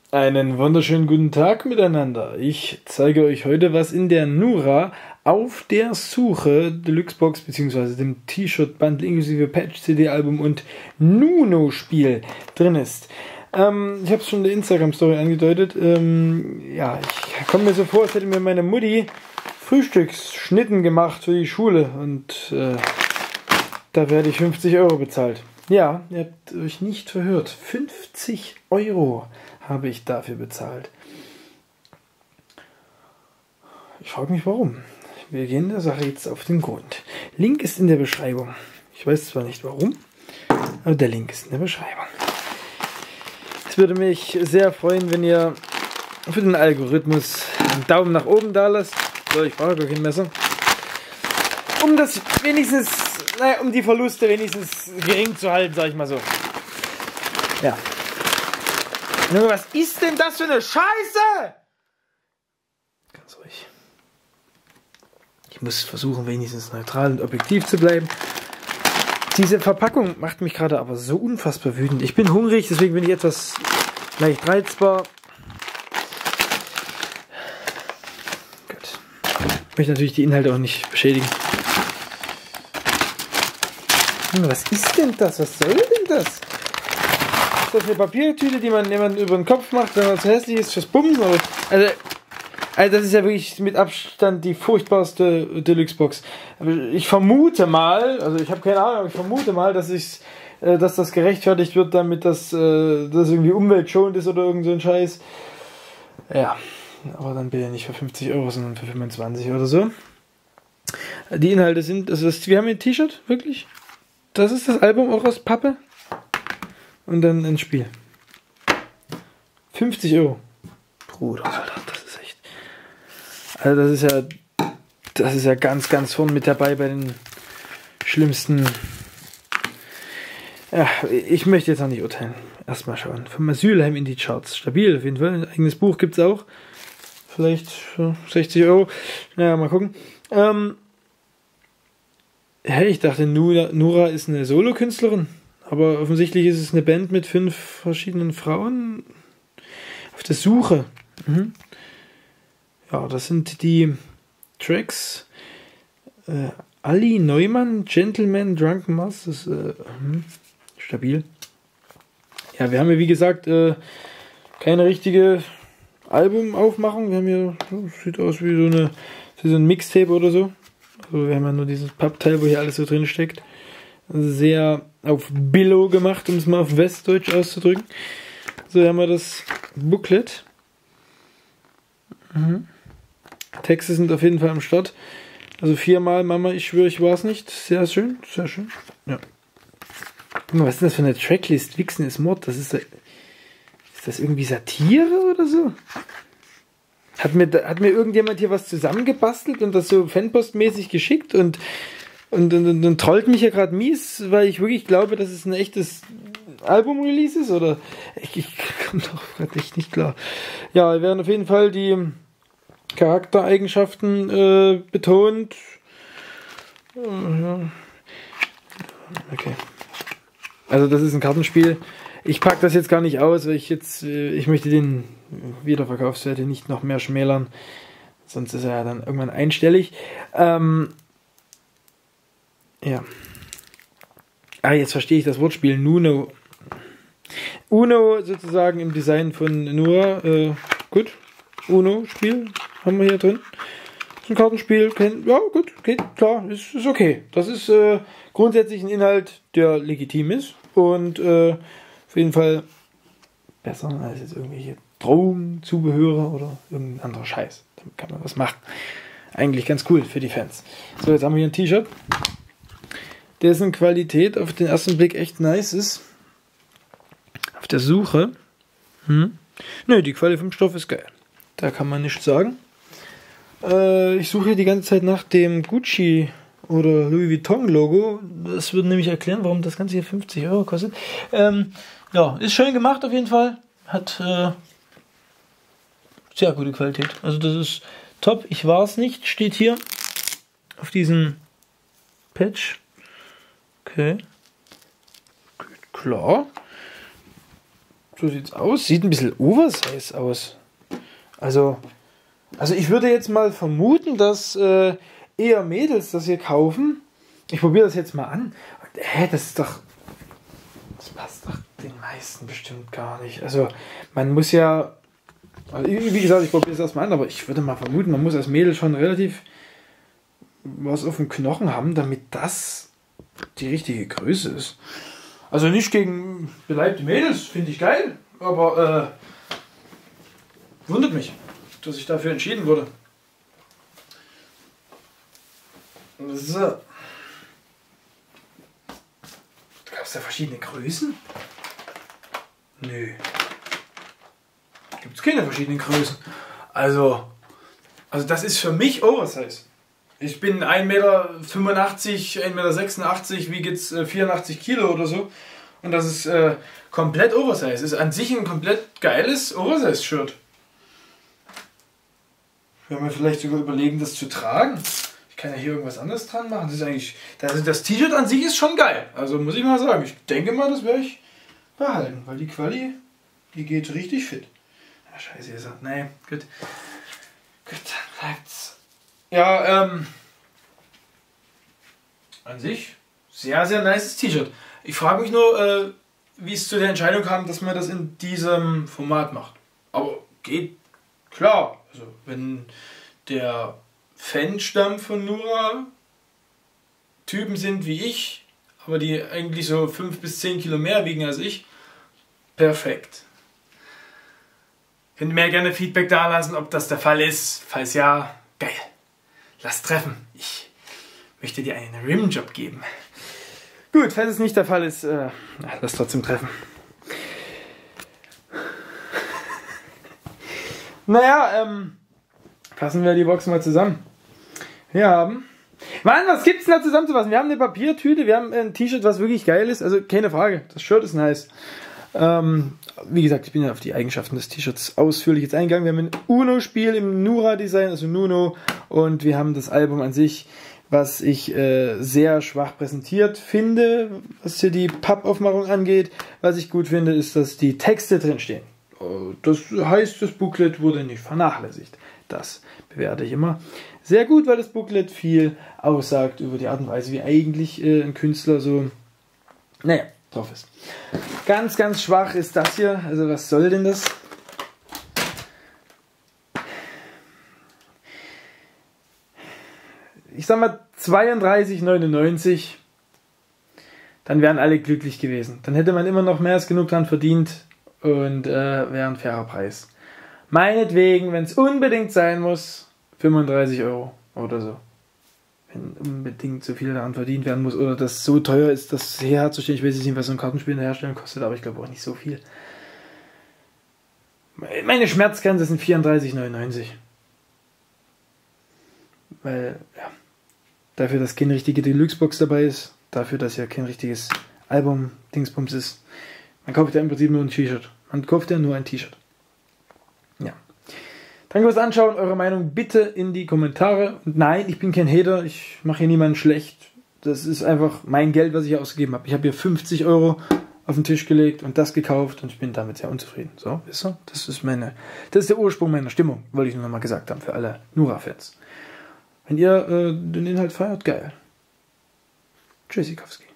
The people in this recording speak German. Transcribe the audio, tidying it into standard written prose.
Einen wunderschönen guten Tag miteinander. Ich zeige euch heute, was in der Nura auf der Suche Deluxe-Box bzw. dem T-Shirt-Bundle inklusive Patch, CD-Album und Nuno-Spiel drin ist. Ich habe es schon in der Instagram-Story angedeutet. Ja, ich komme mir so vor, als hätte mir meine Mutti Frühstücksschnitten gemacht für die Schule und da werde ich 50 € bezahlt. Ja, ihr habt euch nicht verhört. 50 € habe ich dafür bezahlt. Ich frage mich warum. Wir gehen der Sache jetzt auf den Grund. Link ist in der Beschreibung. Ich weiß zwar nicht warum, aber der Link ist in der Beschreibung. Es würde mich sehr freuen, wenn ihr für den Algorithmus einen Daumen nach oben da lasst. So, ich brauche gar kein Messer. Um das wenigstens, naja, um die Verluste wenigstens gering zu halten, sag ich mal so. Ja. Nur, was ist denn das für eine Scheiße? Ganz ruhig. Ich muss versuchen, wenigstens neutral und objektiv zu bleiben. Diese Verpackung macht mich gerade aber so unfassbar wütend. Ich bin hungrig, deswegen bin ich etwas leicht reizbar. Gut. Ich möchte natürlich die Inhalte auch nicht beschädigen. Was ist denn das? Was soll denn das? Ist das eine Papiertüte, die man jemanden über den Kopf macht, wenn man zu hässlich ist fürs Bumsen? Also das ist ja wirklich mit Abstand die furchtbarste Deluxe-Box. Ich vermute mal, also ich habe keine Ahnung, aber ich vermute mal, dass das gerechtfertigt wird, damit das irgendwie umweltschonend ist oder irgend so ein Scheiß. Ja, aber dann bitte nicht für 50 €, sondern für 25 oder so. Die Inhalte sind, wir haben hier ein T-Shirt, wirklich. Das ist das Album auch aus Pappe. Und dann ein Spiel. 50 €. Bruder, Alter, das ist echt. Also das ist ja ganz, ganz vorn mit dabei bei den schlimmsten. Ja, ich möchte jetzt noch nicht urteilen. Erstmal schauen. Vom Asylheim in die Charts. Stabil, auf jeden Fall. Ein eigenes Buch gibt es auch. Vielleicht 60 €. Naja, mal gucken. Hey, ich dachte, Nura ist eine Solokünstlerin. Aber offensichtlich ist es eine Band mit 5 verschiedenen Frauen auf der Suche. Ja, das sind die Tracks Ali Neumann, Gentleman, Drunken Mass. Das ist stabil. Ja, wir haben ja wie gesagt keine richtige Albumaufmachung. Wir haben hier, sieht aus wie so ein Mixtape oder so. Also wir haben ja nur dieses Pappteil, wo hier alles so drin steckt. Sehr auf Billo gemacht, um es mal auf Westdeutsch auszudrücken. So haben wir das Booklet. Texte sind auf jeden Fall am Start. Also 4-mal Mama, ich schwöre, ich war es nicht. Sehr schön, sehr schön. Ja. Guck mal, was ist denn das für eine Tracklist? Wichsen ist Mord. Ist das irgendwie Satire oder so? Hat mir irgendjemand hier was zusammengebastelt und das so fanpostmäßig geschickt und trollt mich ja gerade mies, weil ich wirklich glaube, dass es ein echtes Album-Release ist, oder? Ich komme doch gerade nicht klar. Ja, wir werden auf jeden Fall die Charaktereigenschaften betont. Ja. Okay. Also das ist ein Kartenspiel. Ich packe das jetzt gar nicht aus, weil ich möchte den Wiederverkaufswert nicht noch mehr schmälern. Sonst ist er ja dann irgendwann einstellig. Ja. Jetzt verstehe ich das Wortspiel. Nuno. Uno sozusagen im Design von Nura. Gut. Uno-Spiel haben wir hier drin. Ist ein Kartenspiel. Ja, gut. Geht klar. Ist okay. Das ist grundsätzlich ein Inhalt, der legitim ist. Und auf jeden Fall besser als jetzt irgendwelche Drogenzubehöre oder irgendein anderer Scheiß. Damit kann man was machen. Eigentlich ganz cool für die Fans. So, jetzt haben wir hier ein T-Shirt, dessen Qualität auf den ersten Blick echt nice ist. Auf der Suche. Ne, die Qualität vom Stoff ist geil. Da kann man nichts sagen. Ich suche hier die ganze Zeit nach dem Gucci oder Louis Vuitton Logo. Das würde nämlich erklären, warum das Ganze hier 50 € kostet. Ja, ist schön gemacht auf jeden Fall. Hat sehr gute Qualität. Also das ist top. Ich war es nicht. Steht hier auf diesem Patch. Okay. Klar. So sieht's aus. Sieht ein bisschen oversize aus. Also ich würde jetzt mal vermuten, dass eher Mädels das hier kaufen. Ich probiere das jetzt mal an. Und, das passt doch den meisten bestimmt gar nicht. Also man muss ja, also wie gesagt, ich probiere es erstmal an, aber ich würde mal vermuten, man muss als Mädel schon relativ was auf dem Knochen haben, damit das die richtige Größe ist. Also nicht gegen beleibte Mädels, finde ich geil, aber wundert mich, dass ich dafür entschieden wurde. So. Gab es da verschiedene Größen? Nö. Gibt es keine verschiedenen Größen. Also das ist für mich Oversize. Ich bin 1,85 Meter, 1,86 Meter, wiege jetzt 84 Kilo oder so. Und das ist komplett Oversize. Ist an sich ein komplett geiles Oversize-Shirt. Ich werde mir vielleicht sogar überlegen, das zu tragen. Ich kann ja hier irgendwas anderes dran machen. Das ist eigentlich, das T-Shirt an sich ist schon geil. Also muss ich mal sagen. Ich denke mal, das werde ich behalten. Weil die Quali, die geht richtig fit. Ja, scheiße, ihr sagt, nee, gut. Gut, dann bleibt's. Ja, an sich sehr, sehr nices T-Shirt. Ich frage mich nur, wie es zu der Entscheidung kam, dass man das in diesem Format macht. Aber geht klar. Also wenn der Fanstamm von Nura Typen sind wie ich, aber die eigentlich so 5 bis 10 Kilo mehr wiegen als ich, perfekt. Könnt ihr mir gerne Feedback da lassen, ob das der Fall ist. Falls ja, geil. Lass treffen. Ich möchte dir einen Rimjob geben. Gut, falls es nicht der Fall ist, lass trotzdem treffen. Naja, fassen wir die Box mal zusammen. Wir haben... Mann, was gibt's denn da zusammenzufassen? Wir haben eine Papiertüte, wir haben ein T-Shirt, was wirklich geil ist. Also keine Frage, das Shirt ist nice. Wie gesagt, ich bin ja auf die Eigenschaften des T-Shirts ausführlich jetzt eingegangen. Wir haben ein Uno-Spiel im Nura-Design, also Nuno. Und wir haben das Album an sich, was ich sehr schwach präsentiert finde, was hier die Pappaufmachung angeht. Was ich gut finde, ist, dass die Texte drin stehen. Das heißt, das Booklet wurde nicht vernachlässigt. Das bewerte ich immer sehr gut, weil das Booklet viel aussagt über die Art und Weise, wie eigentlich ein Künstler so, naja, drauf ist. Ganz, ganz schwach ist das hier. Also was soll denn das? Ich sag mal 32,99. Dann wären alle glücklich gewesen. Dann hätte man immer noch mehr als genug dran verdient und wäre ein fairer Preis. Meinetwegen, wenn es unbedingt sein muss, 35 Euro oder so. Wenn unbedingt so viel daran verdient werden muss oder das so teuer ist, das herzustellen. Ich weiß jetzt nicht, was so ein Kartenspiel herstellen kostet, aber ich glaube auch nicht so viel. Meine Schmerzgrenze sind 34,99. Weil, ja, dafür, dass keine richtige Deluxe-Box dabei ist, dafür, dass ja kein richtiges Album-Dingsbums ist. Man kauft ja im Prinzip nur ein T-Shirt. Man kauft ja nur ein T-Shirt. Ja. Danke fürs Anschauen. Eure Meinung bitte in die Kommentare. Und nein, ich bin kein Hater. Ich mache hier niemanden schlecht. Das ist einfach mein Geld, was ich hier ausgegeben habe. Ich habe hier 50 Euro auf den Tisch gelegt und das gekauft und ich bin damit sehr unzufrieden. So, wisst ihr? Das ist der Ursprung meiner Stimmung, wollte ich nur noch mal gesagt haben für alle Nura-Fans. Wenn ihr den Inhalt feiert, geil. Tschüssikowski.